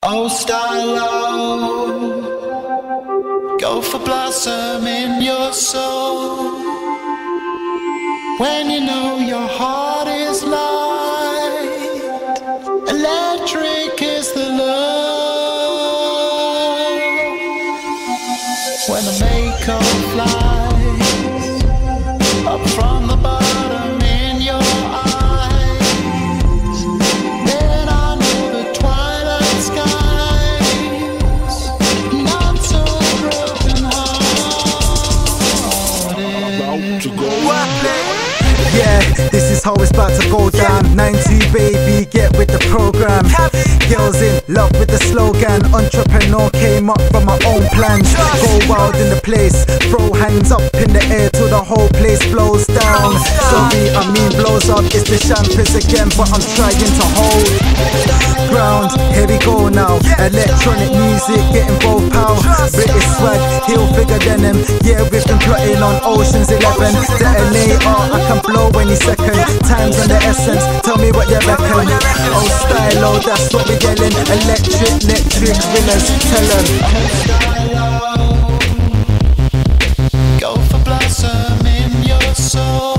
Oh, Stylo, go for blossom in your soul. When you know your heart is light, electric is the love. When the Mako flies up from the bottom in your eyes, then I know the twilight skies not so broken hearted. About to go. Yeah, this is how it's about to go down. 9-2 baby, get with the program. Girls in love with the slogan. Entrepreneur came up from my own plans. Go wild in the place, throw hands up in the air till the whole place blows down. Sorry, I mean blows up. It's the champers again, but I'm trying to hold ground. Here we go now. Electronic music getting both pow. British swag, heel bigger than them. Yeah, we've been plotting on Ocean's 11. Detonator, I can blow any second. Time's on the essence, tell me what you reckon. Oh, Stylo, that's what we're yelling. Electric winners, tell them. Stylo, go for blossom in your soul.